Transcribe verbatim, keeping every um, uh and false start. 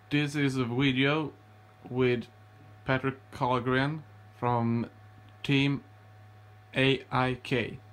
This is a video with Patrik Carlgren from Team A I K.